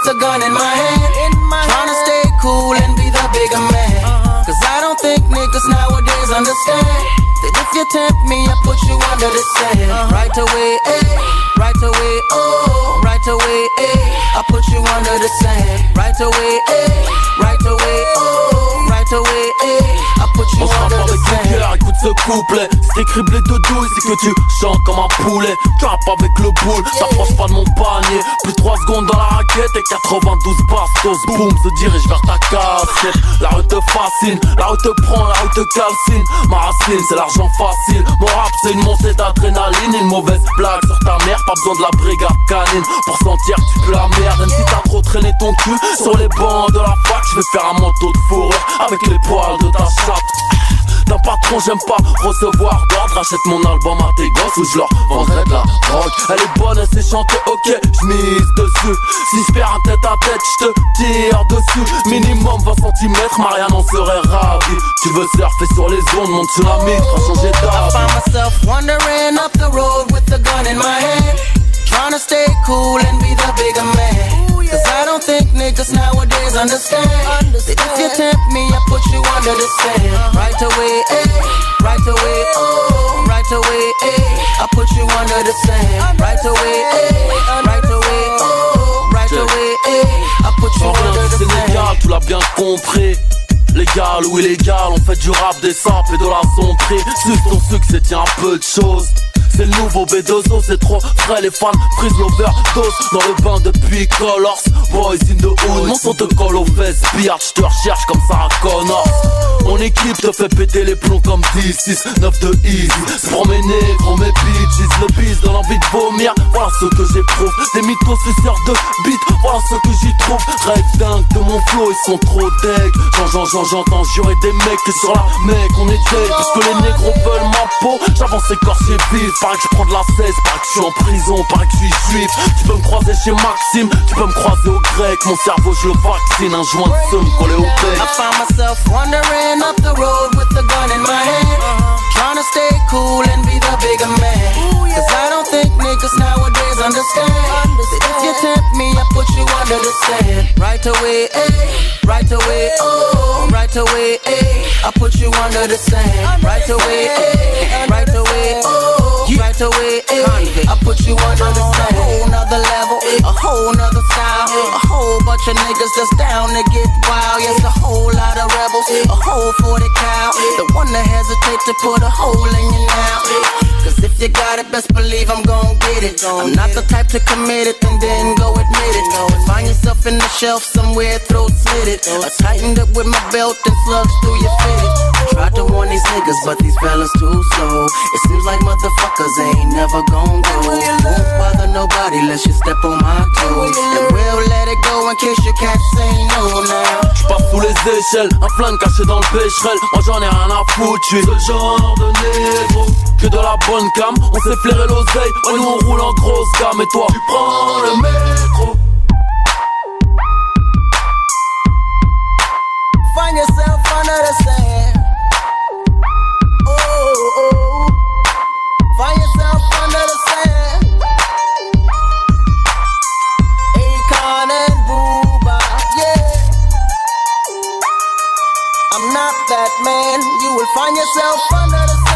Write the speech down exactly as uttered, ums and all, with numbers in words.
with a gun in my hand, trying to stay cool and be the bigger man. Cause I don't think niggas nowadays understand that if you tempt me, I put you under the sand. Right away, eh, right away, oh, right away, eh, I put you under the sand. Right away, eh, right away, oh, right away, eh, I put you under the sand. Écoute ce couplet, c'est criblé de douille, c'est que tu chantes comme un poulet. Tu rappes avec le boule, t'approches pas de mon panier. Plus trois secondes dans la raquette et quatre-vingt-douze bastos. Boum, se dirige vers ta casquette. La rue te fascine, la rue te prend, la rue te calcine. Ma racine, c'est l'argent facile. Mon rap, c'est une montée d'adrénaline. Une mauvaise blague sur ta mère, pas besoin de la brigade canine pour sentir que tu peux la merde. Même si t'as trop traîné ton cul sur les bancs de la fac, je vais faire un manteau de fourrure avec les poils de ta chatte. D'un patron j'aime pas recevoir d'ordre. Achète mon album à tes gosses ou je leur vendrai de la drogue. Elle est bonne, elle sait chanter, ok, j'mise dessus. Si je perds un tête à tête, je te tire dessus. Minimum vingt centimètres, Marianne en serait ravie. Tu veux surfer sur les ondes, mon tsunami fera changer I d'avis. find myself wandering up the road with a gun in my hand, trying to stay cool and be the bigger man. Cause I don't think niggas nowadays understand that if you tempt me, I put you under the sand. Right away, eh, right away, oh, right away, eh, I put you under the sand. Right away, eh, right away, oh, right away, eh, I put you under the sand. Sénégal, tu l'as bien compris. Légal ou illégal, on fait du rap, des samples et de la sonnerie. Suce ton succès, tiens un peu de choses. C'est le nouveau B deux O, c'est trop frais, les fans prise l'overdose. Dans le bain depuis Colors, boys in the hood. Mon son te colle aux fesses, biatch, je te recherche comme Sarah Connor. Mon équipe te fait péter les plombs comme dix, six, neuf de easy. Se promener, gros mes bitches, le bis donne envie de vomir. Voilà ce que j'éprouve, des mythos suceurs de beat, voilà ce que j'y trouve. Rêve dingue de mon flow, ils sont trop deg. J'en, j'en, j'entends, j'aurais des mecs que sur la mec on est dead. Puisque les négros veulent ma peau, j'avance écorché vif. Paraît que je prends de la cesse, paraît que je suis en prison, paraît que je suis juif. Tu peux me croiser chez Maxime, tu peux me croiser au grec. Mon cerveau je le vaccine, un joint de seum collé au bec. I find myself wandering up the road with a gun in my hand, trying to stay cool and be the bigger man. Cause I don't think niggas nowadays understand that if you tempt me, I put you under the sand. Right away, eh, right away, oh, right away, eh, I put you under the sand. Right away, eh, right away, oh, right away, eh, I put you under the sand. A whole nother level, a whole nother style, a whole bunch of niggas that's down to get wild. Yes, a whole lot of rebels, a whole forty cow, the one that hesitate to put a hole in you now. Cause if you got it, best believe I'm gon' get it. I'm not the type to commit it and then go admit it. Find yourself in the shelf somewhere, throat slit it. I tightened up with my belt and slugs through your fitted. Tried to warn these niggas, but these fellas too slow. It seems like motherfuckers ain't never gon' go. Won't bother nobody unless you step on my toes. And we'll let it go in case you catch say no now. J'passe sous les échelles, un flingue caché dans le pécherel. Moi j'en ai rien à foutre, j'suis ce genre de négro. Que de la bonne cam, on s'est flairé l'oseille. Ouais, nous on roule en grosse gamme et toi tu prends le métro. Find yourself under the sand. Oh, oh. Find yourself under the sand. Akon and Booba, yeah. I'm not that man. You will find yourself under the sand.